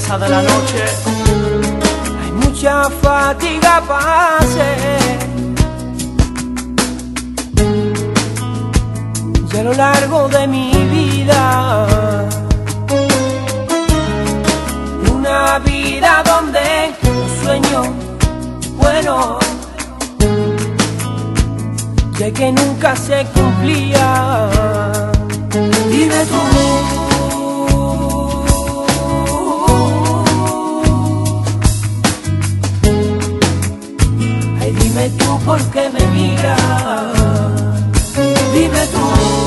princesa de la noche. Hay mucha fatiga pase y a lo largo de mi vida, una vida donde los sueños buenos ya que nunca se cumplía. Dime tú, ay dime tú por qué me miras. Dime tú,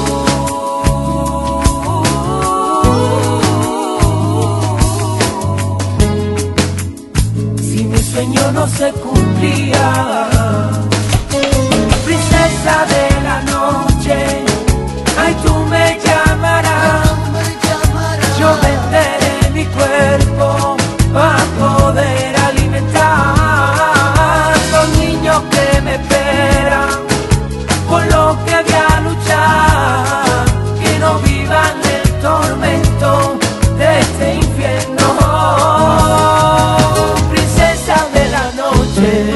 si mi sueño no se cumplía. Princesa de la noche, ay tú me llamarás. Yo venderé mi cuerpo para poder alimentar los niños que me esperan, por lo que voy a luchar, que no vivan el tormento de este infierno. Princesa de la noche,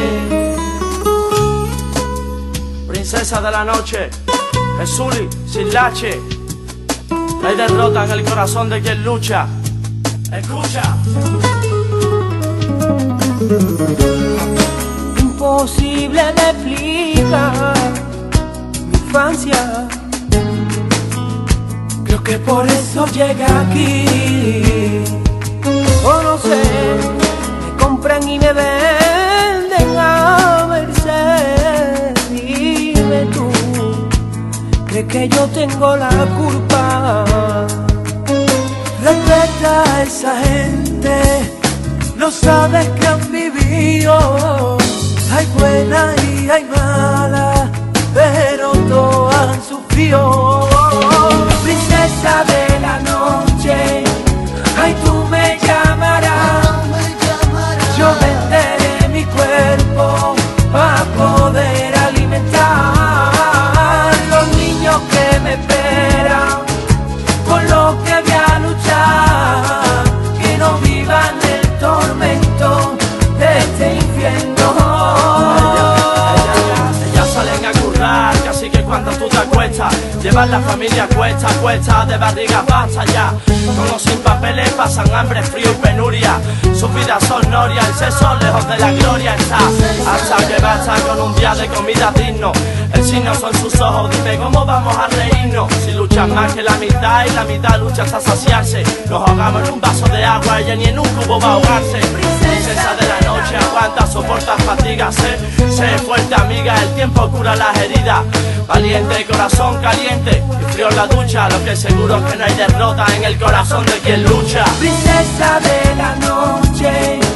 Princesa de la noche, Jesuli, sin lache. No hay derrota en el corazón de quien lucha. Escucha. imposible de explicar mi infancia. Creo que por eso llegué aquí. O no sé, me compran y me venden a merced. Dime tú, ¿crees que yo tengo la culpa? Respeta a esa gente, no sabes que han vivido. Hay buenas y hay malas, pero todas han sufrido. Princesa de la noche, ay tú me llamarás. Yo venderé mi cuerpo para poder alimentar los niños que me esperan, por lo que voy a luchar, que no vivan el tormento de este infierno. Ellas salen a currar, casi que cuando tú te acuestas, llevan la familia cuesta a cuesta, de barriga basta ya. Con los sin papeles pasan hambre, frío y penuria. Sus vidas son noria, el sexo lejos de la gloria está. Hasta que basta con un día de comida digno. El signo son sus ojos, dime cómo vamos a reírnos. Si luchan más que la mitad y la mitad lucha hasta saciarse. Nos ahogamos en un vaso de agua, ella ni en un cubo va a ahogarse. Princesa de la noche, aguanta, soporta fatigas, sé fuerte amiga, el tiempo cura las heridas. Valiente, corazón caliente y frío en la ducha, lo que seguro es que no hay derrota en el corazón de quien lucha. Princesa de la noche,